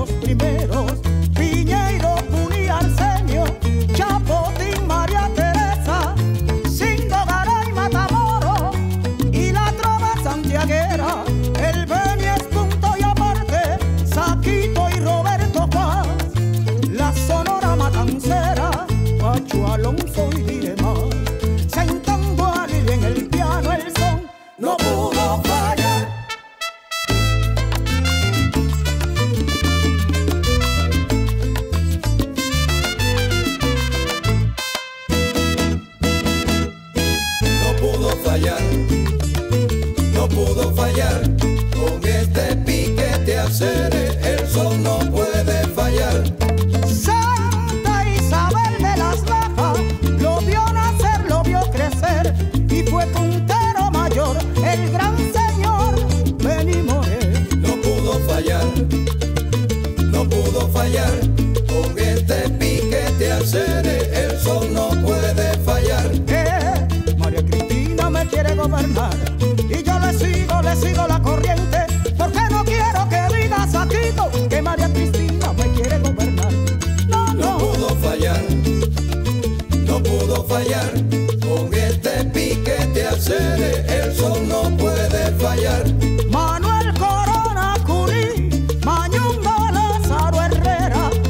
los primeros: Piñeiro, Puni, Arsenio, Chapotín, María Teresa, Cinco, Garay, Matamoros y la trova santiaguera, el Benies, Punto y Aparte, Saquito y Roberto Paz, la Sonora Matancera, Pacho Alonso y Diremás, sentando a Lili en el piano el son no pudo fallar. No pudo fallar, no pudo fallar, con este piquete acere el son no puede fallar. Santa Isabel de las Lajas lo vio nacer, lo vio crecer y fue puntero mayor, el gran señor Benny Moré. No pudo fallar, no pudo fallar, con este piquete acere el son no puede fallar. María Cristina me quiere gobernar y yo le sigo la corriente, porque no quiero que diga Saquito que María Cristina me quiere gobernar. No, No no. pudo fallar, no pudo fallar, con este piquete acere el son no puede fallar. Manuel Corona Curí, Mañumba, Lázaro Herrera,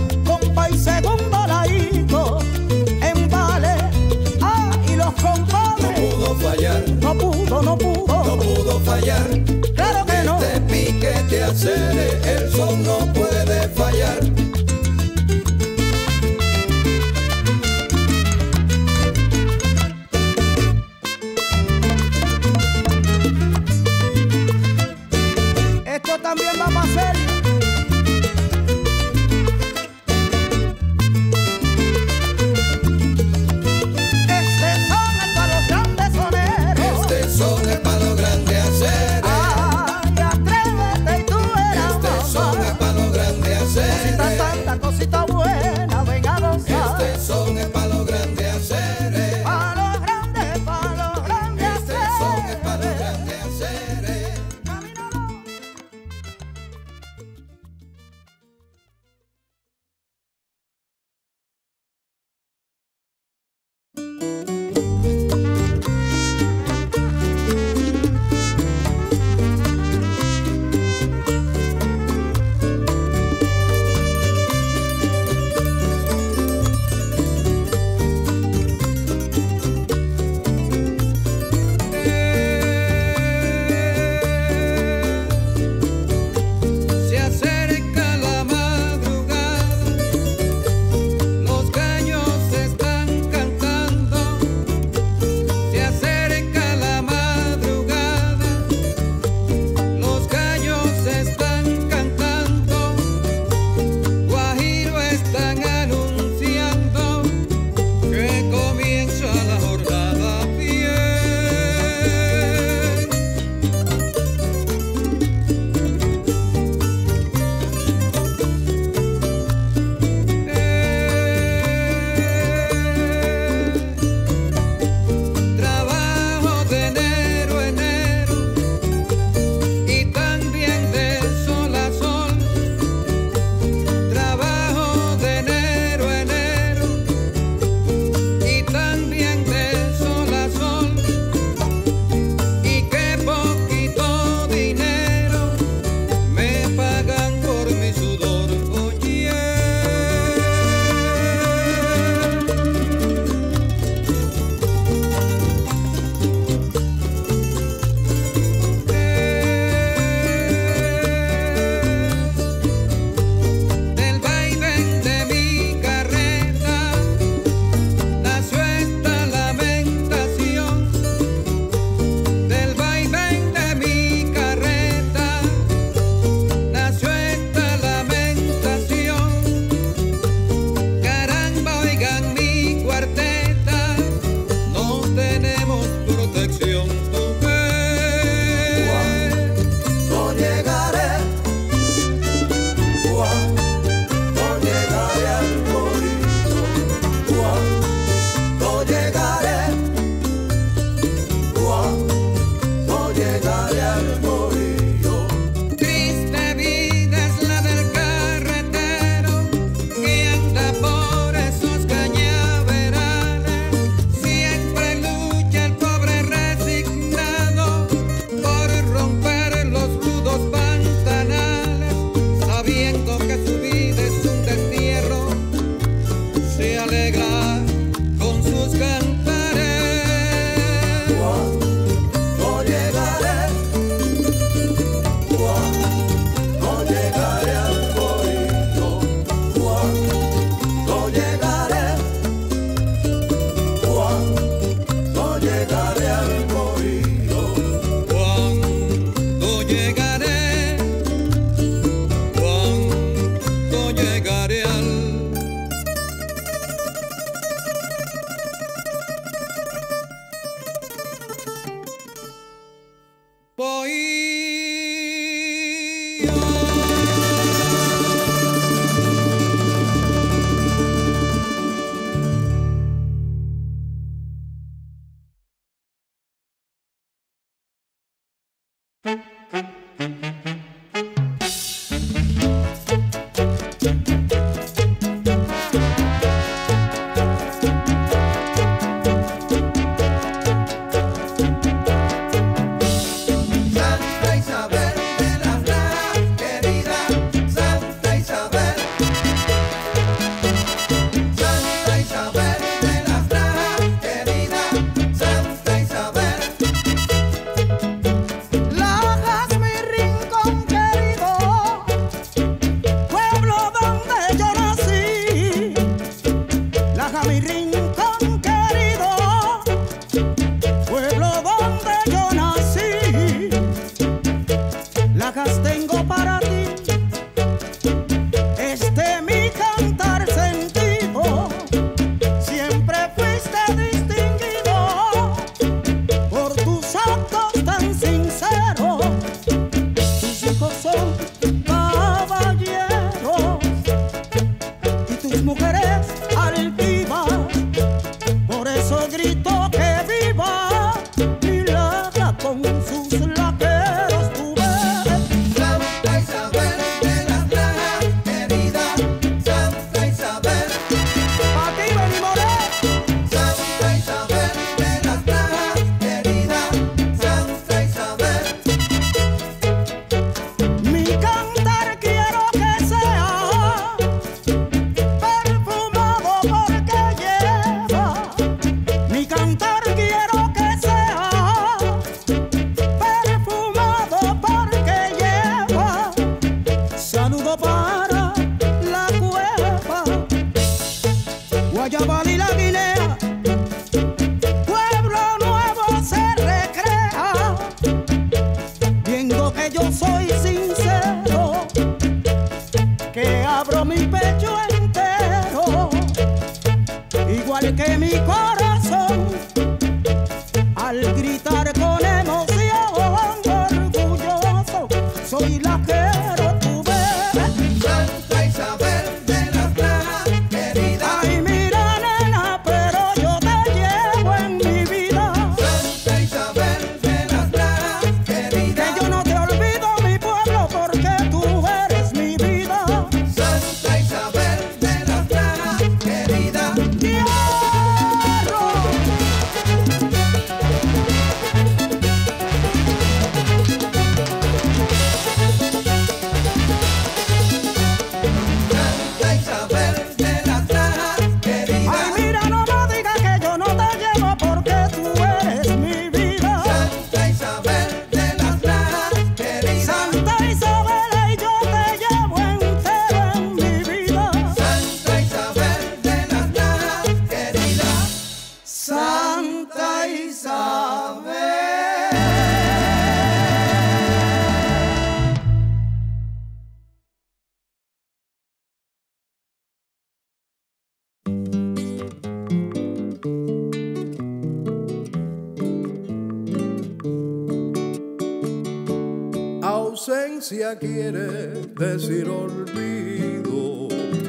ausencia quiere decir olvido,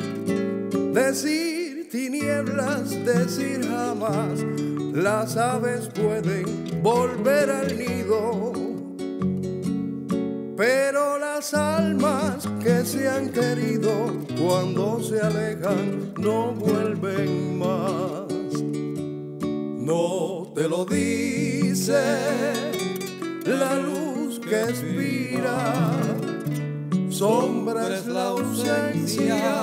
decir tinieblas, decir jamás. Las aves pueden volver al nido, pero las almas que se han querido cuando se alejan no vuelven más. No te lo dice la luz que expira, sombra es la ausencia,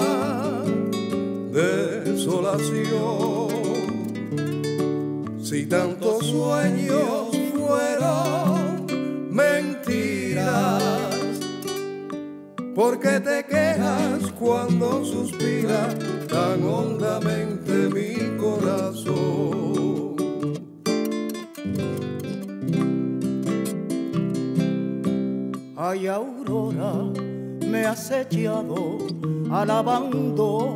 desolación. Si tantos sueños fueron mentiras, ¿por qué te quejas cuando suspira tan hondamente mi corazón? Ay, aurora, me has echado al abandono.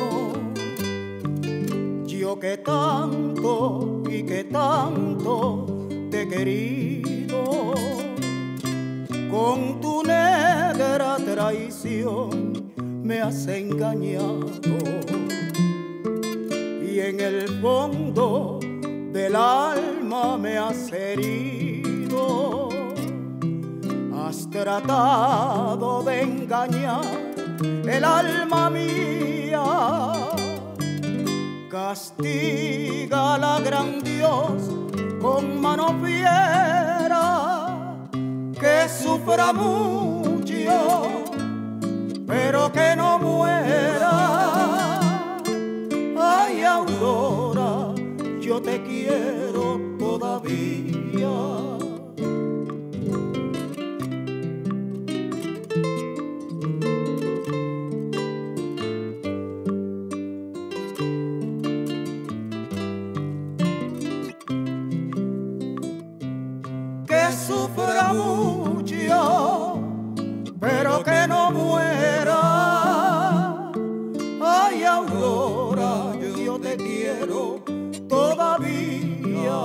Yo que tanto y que tanto te he querido, con tu negra traición me has engañado, y en el fondo del alma me has herido. Has tratado de engañar el alma mía. Castiga la gran Dios con mano fiera, que sufra mucho, pero que no muera. Ay, aurora, yo te quiero todavía. Sufra mucho, pero que no muera. Ay, aurora, yo te quiero todavía.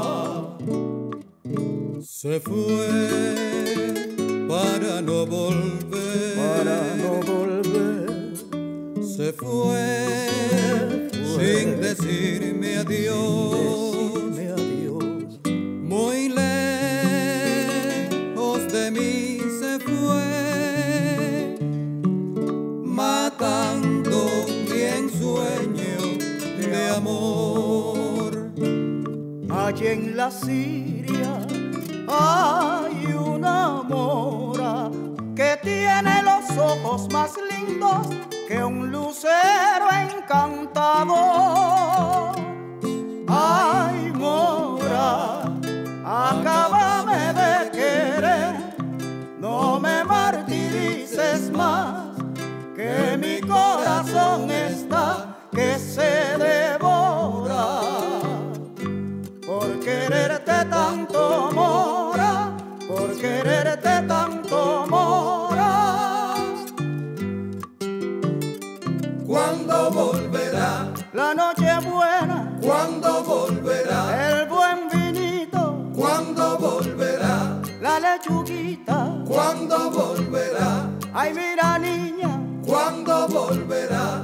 Se fue para no volver, para no volver. Se fue sin decirme adiós. Muy lejos de mí se fue, matando mi ensueño de amor. Allí en la Siria hay una mora que tiene los ojos más lindos que un lucero encantador. Ay, mora, acábame de querer, no me martirices más, que mi corazón está que se devora. Por quererte tanto, mora, por quererte tanto, mora. ¿Cuándo volverá la noche buena? ¿Cuándo volverá el buen vinito? ¿Cuándo volverá la lechuguita? ¿Cuándo volverá? Ay, mira, niña, ¿cuándo volverá?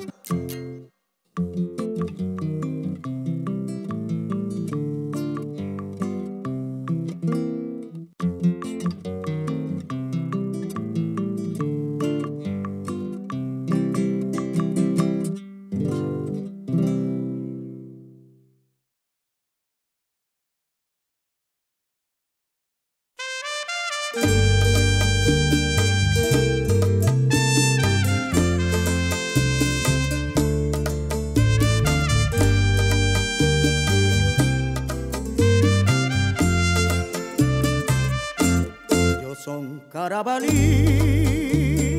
Son Carabalí,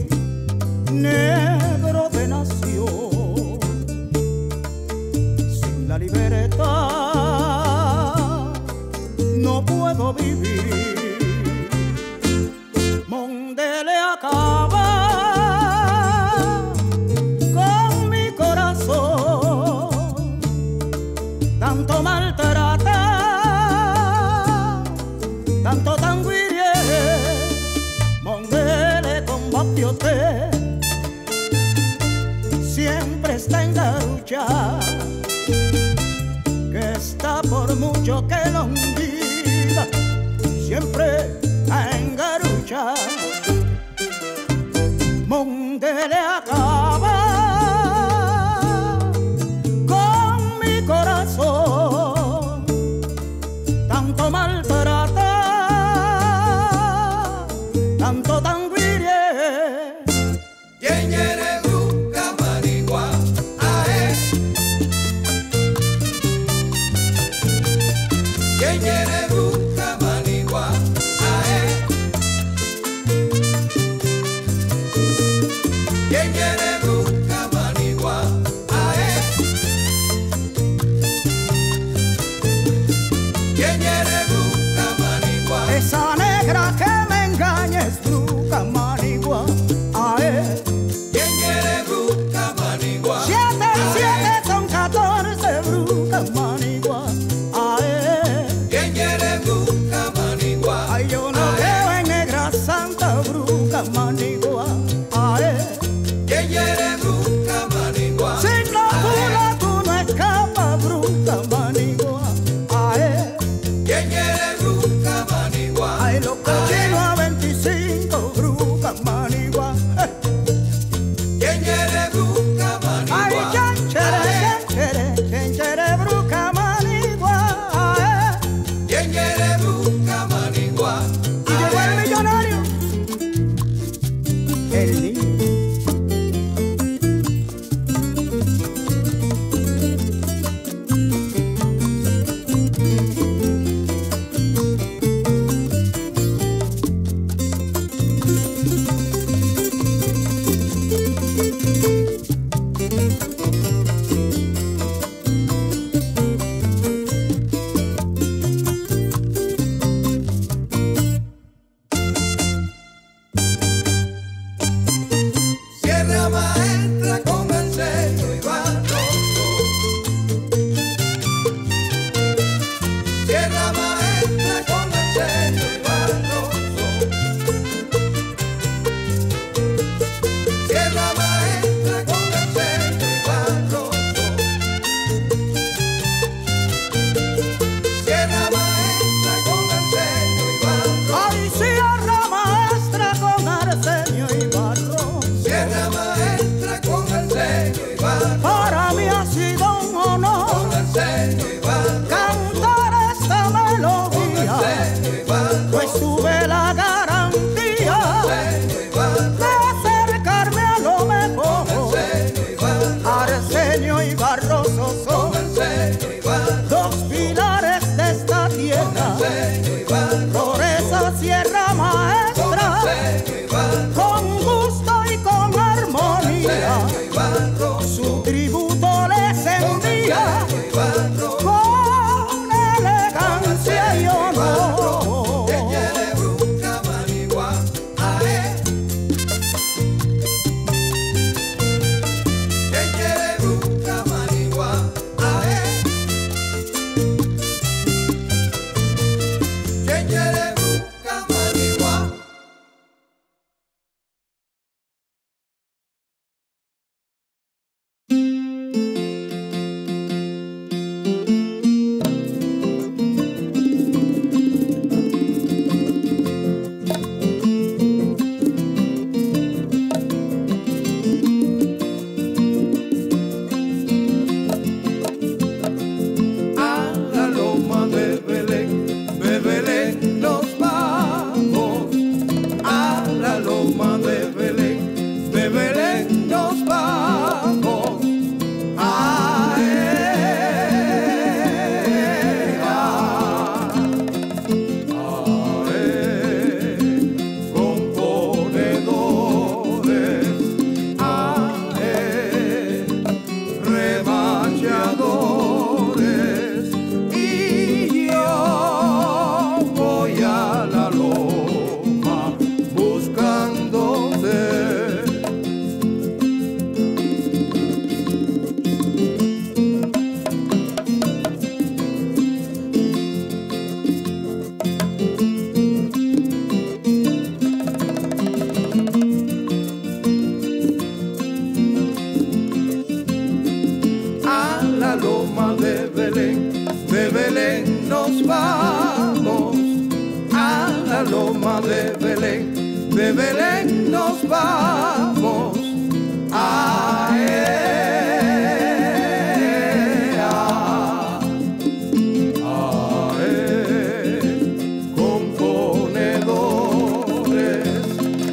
negro de nación, sin la libertad no puedo vivir. Mondele acaba con mi corazón, tanto maltrata, tanto tango y monte está en Garucha, que está por mucho que lo olvida, siempre en Garucha. Monte le acaba con mi corazón, tanto maltrata, tanto tanguirie. Yeñere bruca manigua, ae. Yeñere bruca manigua, ae. Yeñere bruca manigua, ae. Yeñere bruca manigua. Esa negra que me engaña es bruca manigua, ae. Yeñere bruca manigua. 7 y 7 son 14 bruca manigua, ae. Yeñere bruca manigua. Ay, yo no veo en negra santa bruca manigua, ae. Yeñere bruca manigua. Si no pula tú no escapas bruca manigua, ae. Yeñere bruca manigua. Ay, los cochinos a 25 bruca manigua, Yeñere bruca ay, manigua. chenchere, bruca manigua, ae. Yeñere bruca manigua. Y llegó el millonario, el niño. Sierra Maestra con el sello y barroso. Sierra Maestra con el sello y barroso. Sierra Maestra con el sello y barroso. Sierra Maestra con el sello y barroso. Ay, Sierra Maestra con Arsenio y Barro. Sierra Maestra de Belén nos vamos a componedores,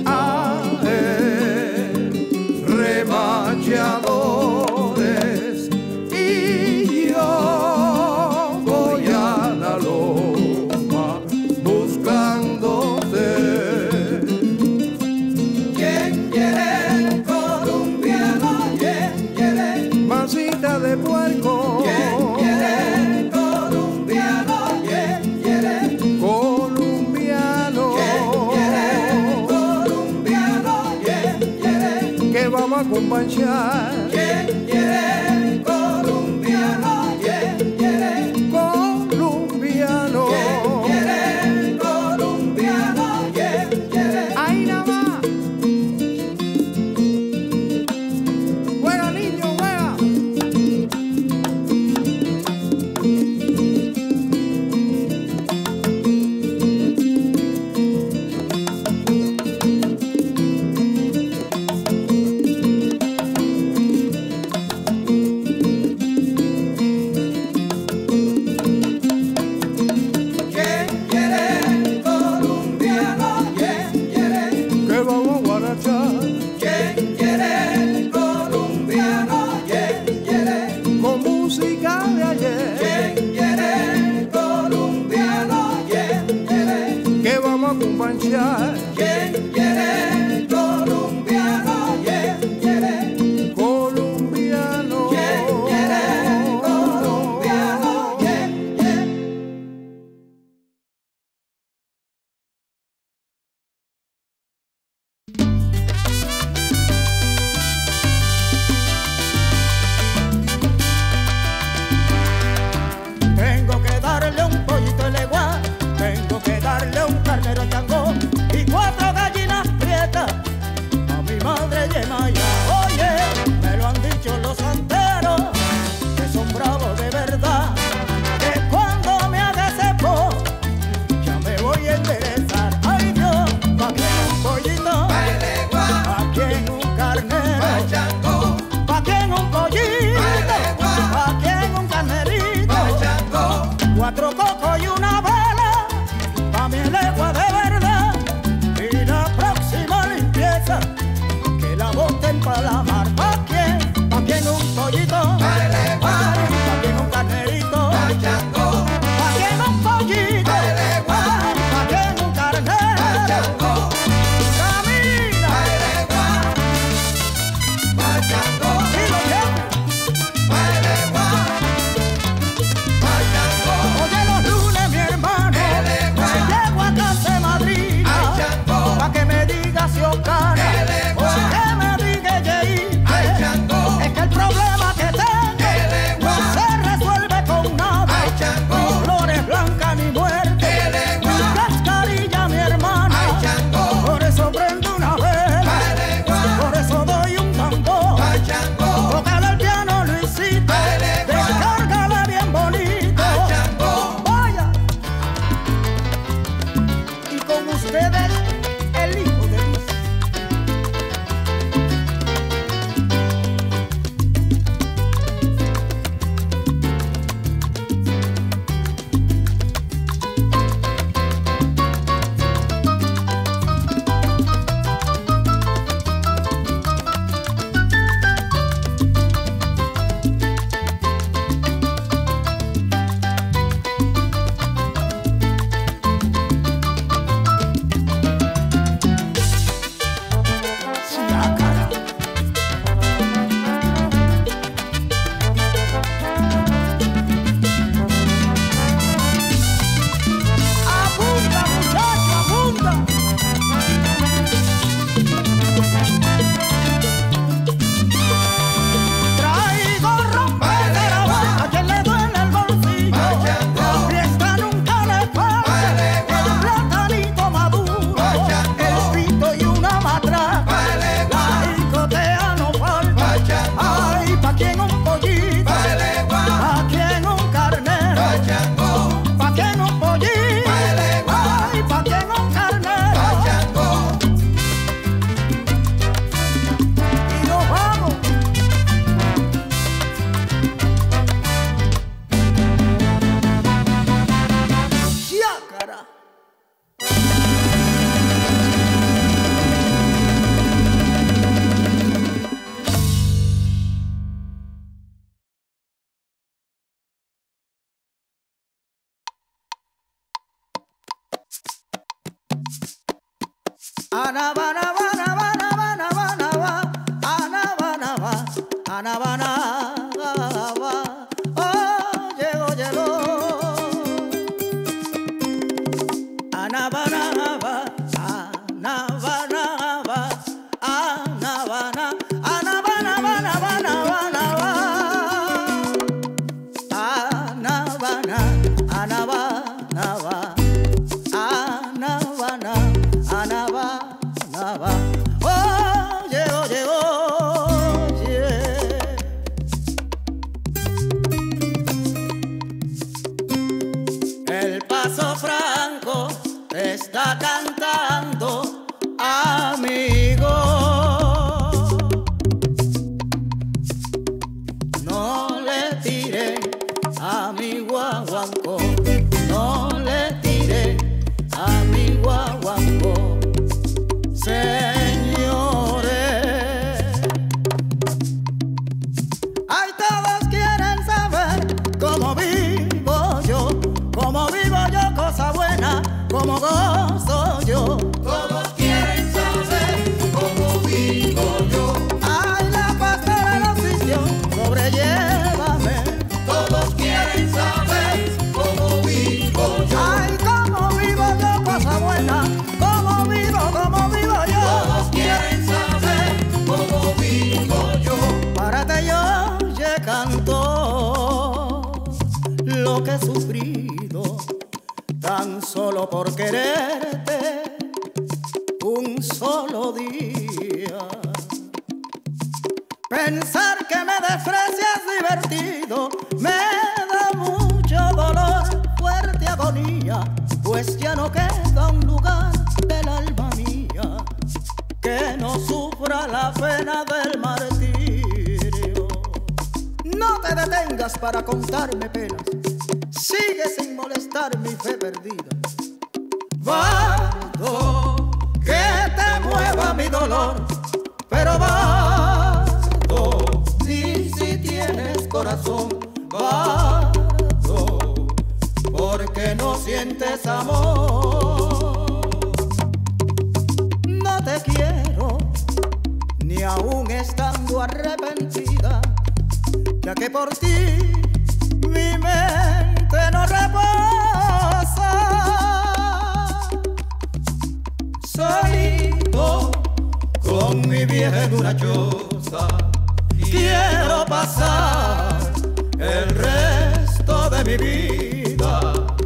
remachadores, y yo voy a la loma buscándote. ¿Quién quiere colombiano? ¿Quién quiere masita de puerco? ¿Quién quiere colombiano? ¿Quién quiere colombiano? ¿Quién quiere colombiano? ¿Quién quiere que vamos a acompañar? ¿Quién quiere colombiano? ¿Quién quiere colombiano? ¿Quién quiere colombiano? ¿Quién quiere? Ahí nada más. Juega, niño, juega. ¿Quién quiere colombiano? ¿Quién quiere que vamos a guarachar? ¿Quién quiere colombiano? ¿Quién quiere con música de ayer? ¿Quién quiere colombiano? ¿Quién quiere que vamos a acompañar? ¿Quién quiere colombiano? ¿Quién quiere colombiano? ¿Quién quiere colombiano? ¿Quién quiere? Tengo que darle un pollito de legua, tengo que darle un carnero de chango, y Por quererte un solo día. Pensar que me desprecias divertido me da mucho dolor, fuerte agonía, pues ya no queda un lugar del alma mía que no sufra la pena del martirio. No te detengas para contarme penas, sigue sin molestar mi fe perdida. Bardo, que te mueva mi dolor, pero Bardo, ni si tienes corazón, Bardo, porque no sientes amor. No te quiero, ni aún estando arrepentida, ya que por ti mi mente no reposa. Solito con mi vieja en una choza quiero pasar el resto de mi vida.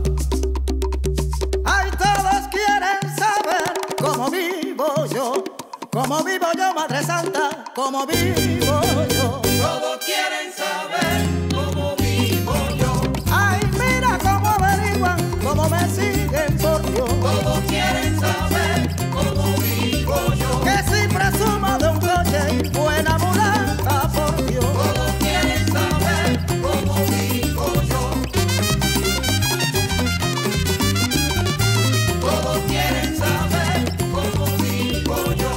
Ay, todos quieren saber cómo vivo yo, Madre Santa, cómo vivo yo. Todos quieren saber cómo vivo yo. Ay, mira cómo averiguan, cómo me siguen por Dios. Todos quieren saber cómo vivo yo. Que si presumo de un coche y buena mulata por Dios. Todos quieren saber cómo vivo yo. Todos quieren saber cómo vivo yo.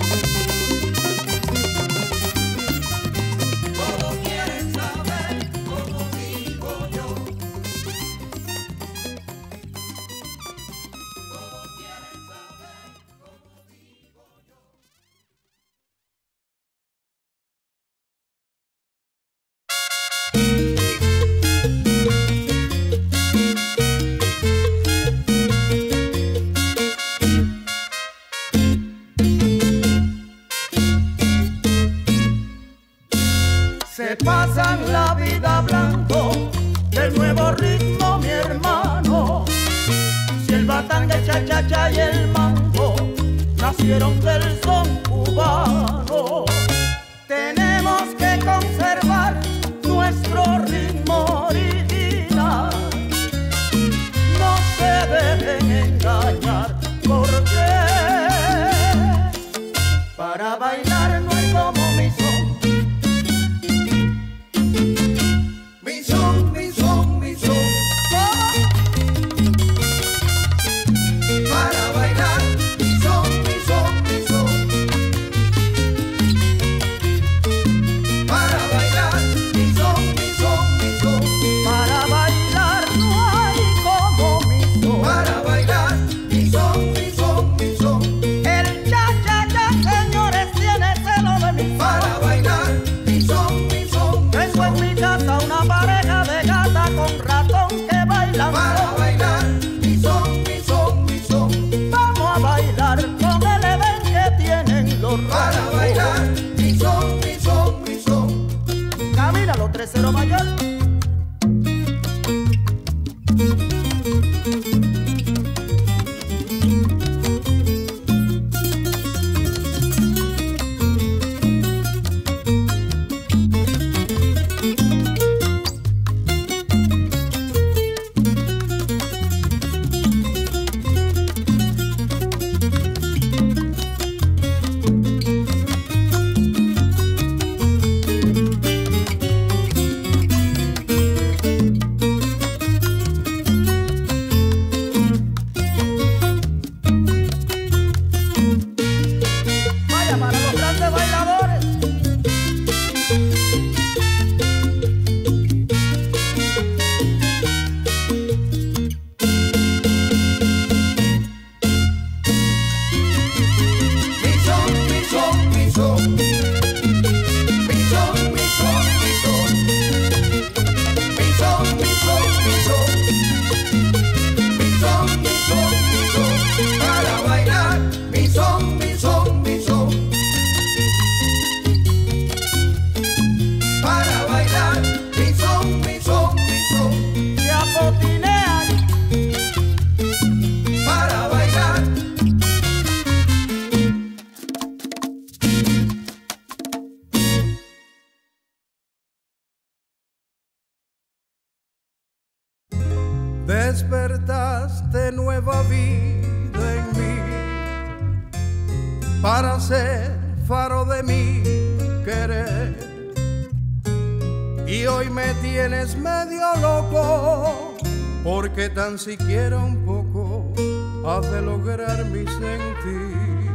Todos quieren saber cómo vivo yo. Se pasan la vida hablando del nuevo ritmo, mi hermano. Si el batanga, el cha-cha-cha y el mambo nacieron del son cubano, tenemos que conservar nuestro ritmo original. No se dejen engañar, porque para bailar no hay como mi son. Mi son, para bailar, mi son, Salesero mayor. Despertaste nueva vida en mí para ser faro de mi querer, y hoy me tienes medio loco porque tan siquiera un poco has de lograr mi sentir.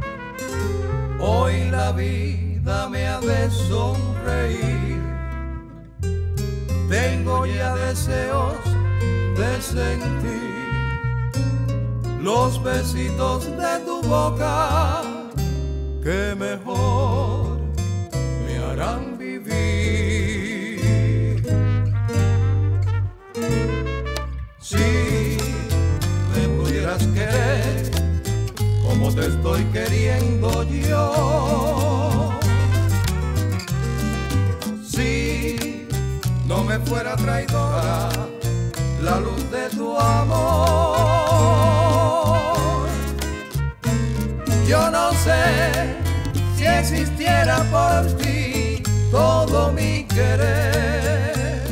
Hoy la vida me ha de sonreír, tengo ya deseos de sentir los besitos de tu boca que mejor me harán vivir. Si me pudieras querer como te estoy queriendo yo, si no me fuera traidora la luz de tu amor, yo no sé si existiera por ti todo mi querer.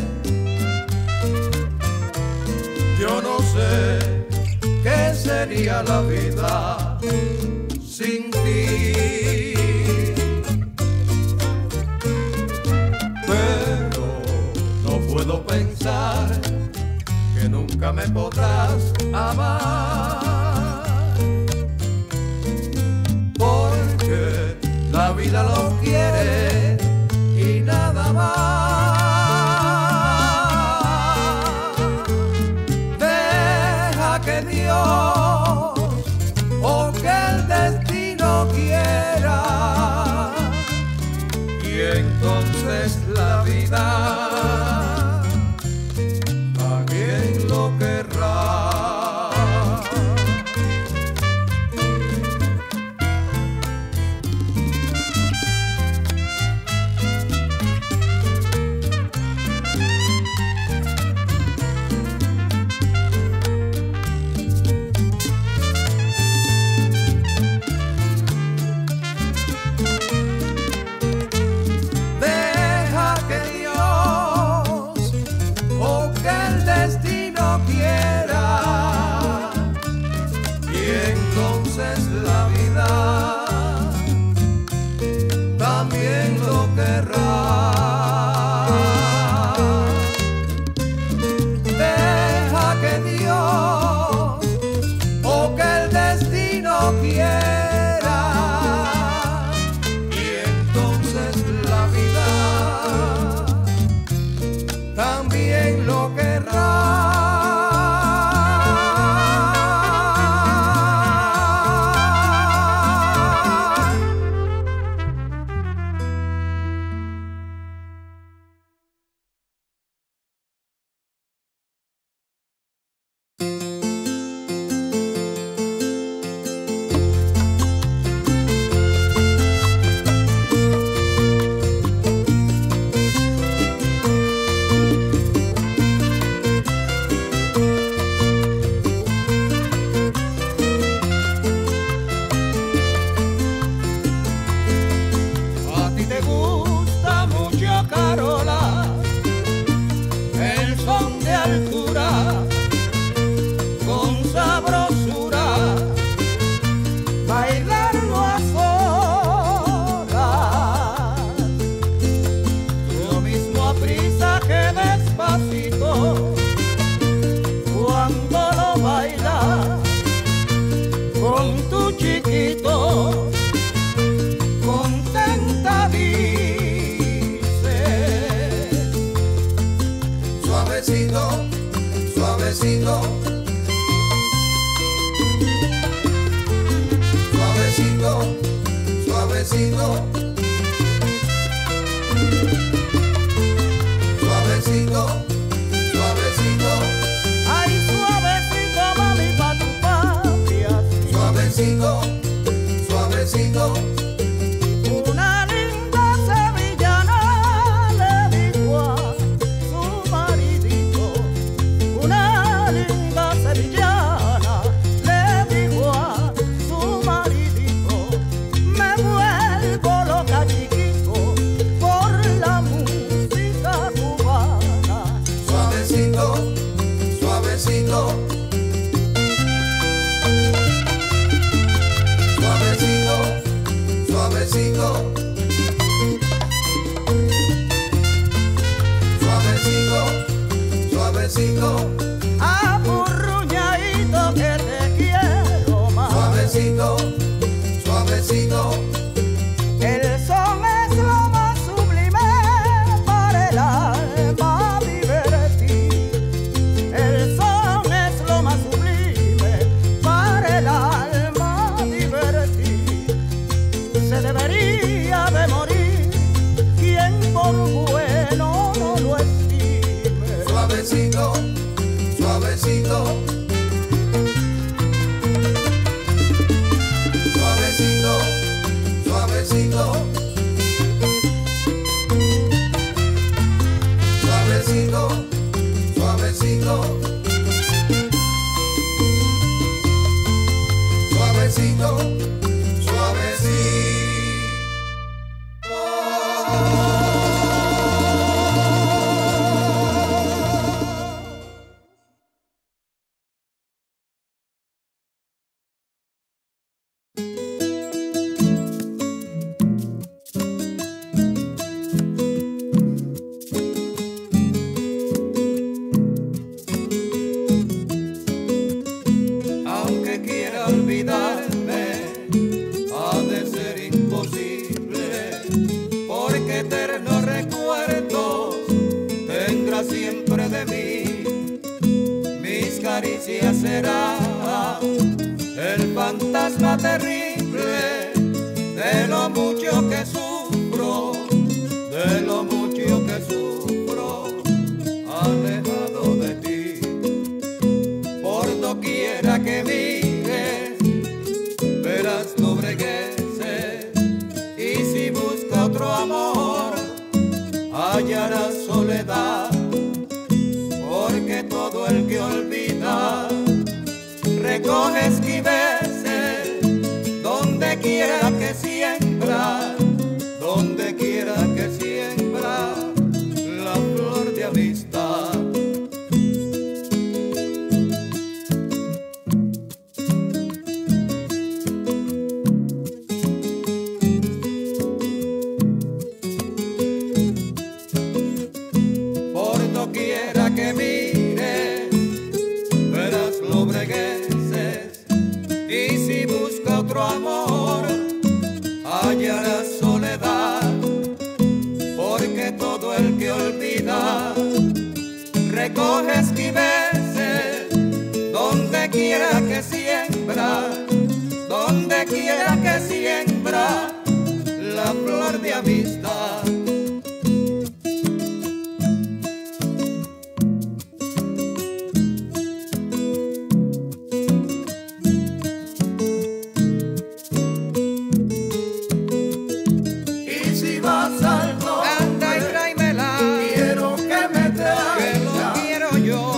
Yo no sé qué sería la vida sin ti, pero no puedo pensar que nunca me podrás amar, porque la vida lo quiere y nada más. Deja que Dios o que el destino quiera, y entonces la vida lo querrá. Deja que Dios suavecito, suavecito, suavecito, suavecito, suavecito, suavecito. Ay, suavecito, mami, pa' tu patria. Suavecito, suavecito. Una linda sevillana le dijo a su maridito. Una linda sevillana le dijo a su maridito. Me vuelvo loca, chiquito, por la música cubana. Suavecito, suavecito, suavecito, suavecito, suavecito, suavecito, Apurruñadito que te quiero más. suavecito, suavecito. El son es lo más sublime para el alma divertir. El son es lo más sublime para el alma divertir. Se debería de morir quien por bueno no lo estime. Suavecito, suavecito, suavecito, suavecito, suavecito, suavecito, suavecito, aunque quiera olvidarme, ha de ser imposible, porque eternos recuerdos tendrá siempre de mí. Mis caricias serán el fantasma terrible de lo mucho que sufro, de lo mucho que sufro, alejado de ti. Por doquiera que mires, verás lobregueces, y si busca otro amor, hallarás soledad, porque todo el que olvida recoge esquiveces, donde quiera que siembra, donde quiera que siembra la flor de amistad. Por doquiera que mires, verás lobregueces, y si busca otro amor, hallarás soledad, porque todo el que olvida recoge esquiveces, donde quiera que siembra, donde quiera que siembra la flor de amistad. Y si vas al norte, Anda y tráemela, quiero que me que lo traigas quiero yo.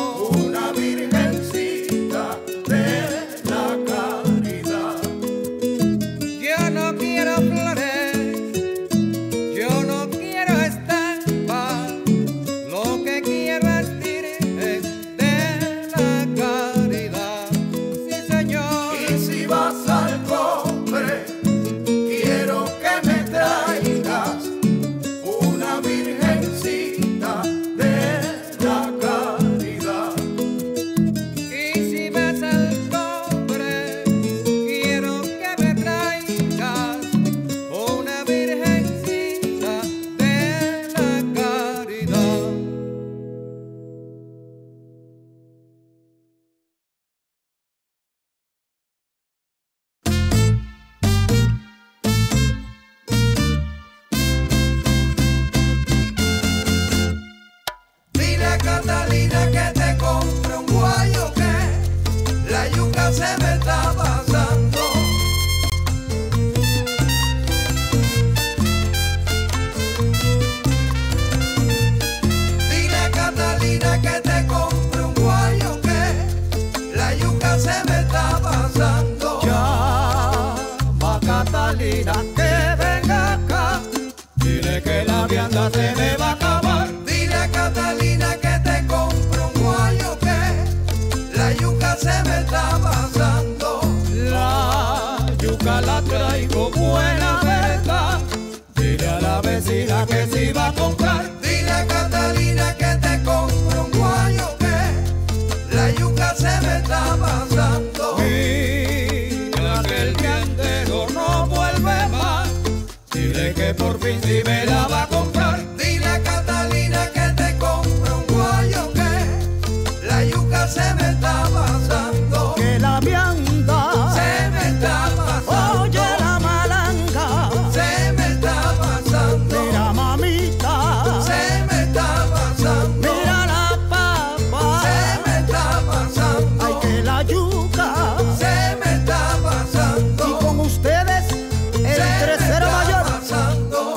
vianda se me va a acabar. Dile a Catalina que te compro un guayo que la yuca se me está pasando. La yuca la traigo buena, ¿verdad? Dile a la vecina que si va a comprar. Dile a Catalina que te compro un guayo que la yuca se me está pasando. Mira que el viandero no vuelve más. Dile que por fin si me la va a comprar. Dile a Catalina que te compro un guayo que la yuca se me está pasando. Que la vianda Se me está pasando. oye la malanga. Se me está pasando. Mira mamita, Se me está pasando. mira la papa. Se me está pasando. Ay, que la yuca. Se me está pasando. Y con ustedes el Se me tercero está mayor. pasando.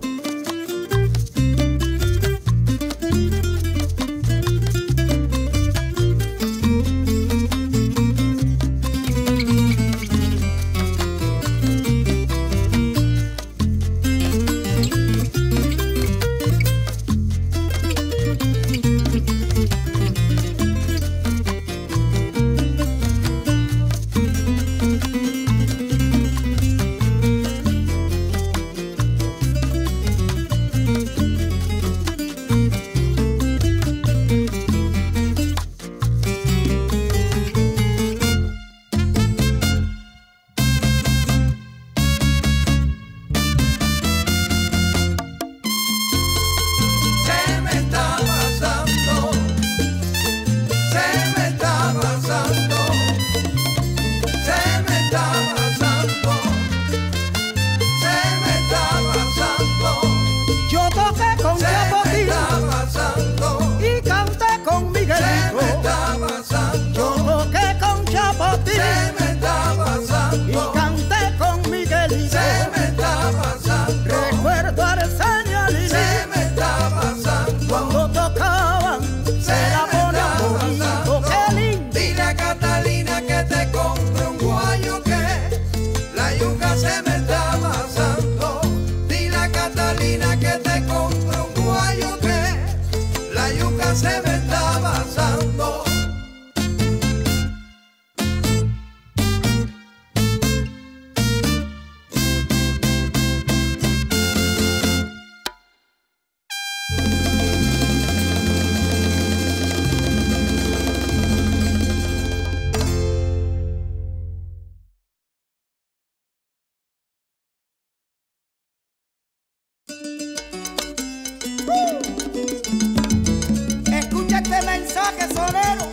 Se me está pasando. Se me está pasando. Se me está pasando. Se me está pasando. Yo toqué con Se me Chapotín está pasando. y canté con Se me Miguelito. está Yo pasando. toqué con Chapotín Se me está y pasando. canté con Miguelito. Se me está pasando. Recuerdo a Arsenio Lili Se me está pasando. cuando tocaban, se la ponían bonito. Qué lindo. Dile a Catalina que te compre un guayo que la yuca se me está pasando. Dile a Catalina que te compre un guayo que la yuca se me está pasando. Escucha este mensaje sonero.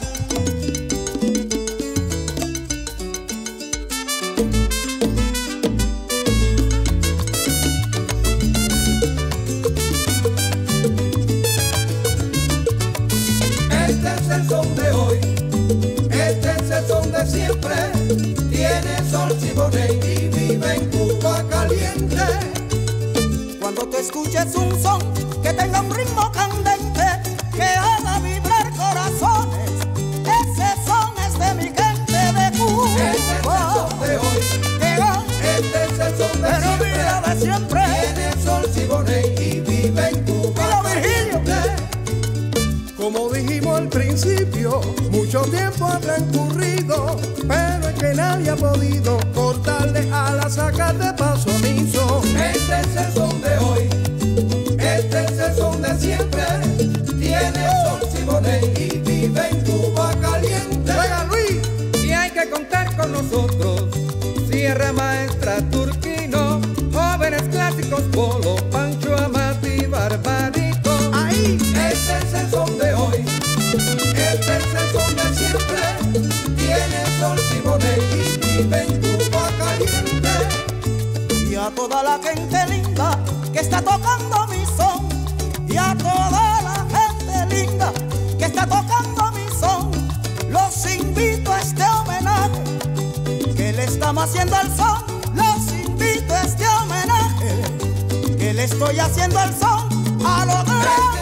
Este es el son de hoy, este es el son de siempre. Tiene sol Siboney y vive en Cuba caliente. Cuando tú escuches un son que tenga un ritmo candente, que haga vibrar corazones, ese son es de mi gente de Cuba. Este es el son de hoy, este es el son de pero mira de siempre. Tiene sol Siboney y vive en Cuba Mira, Virgilio. caliente. Como dijimos al principio, mucho tiempo ha transcurrido, pero es que nadie ha podido cortarle alas, sacar de paso a mi son. Este es el son de hoy, este es el son de siempre. Tiene sol Siboney y vive en Cuba caliente. Juega Luis. Y hay que contar con nosotros, Sierra Maestra Turquino, jóvenes clásicos Polo, Pancho Amati, Barbarito. Ahí. Este es el son de hoy, este es el son de siempre. Tiene sol Siboney y vive en Cuba caliente. Y a toda la gente linda que está tocando mi son, y a toda la gente linda que está tocando mi son, los invito a este homenaje que le estamos haciendo al son. Los invito a este homenaje que le estoy haciendo al son a lo grande.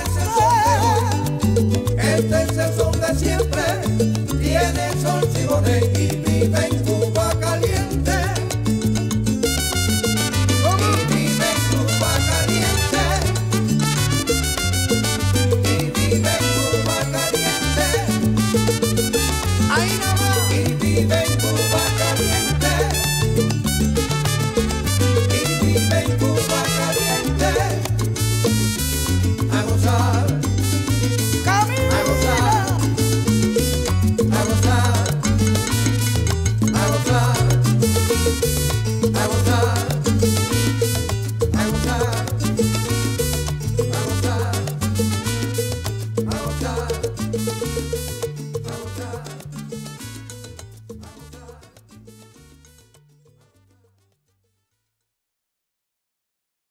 Este es el son de siempre. Tiene sol Siboney y vive en Cuba caliente. Y vive en Cuba caliente. pasar.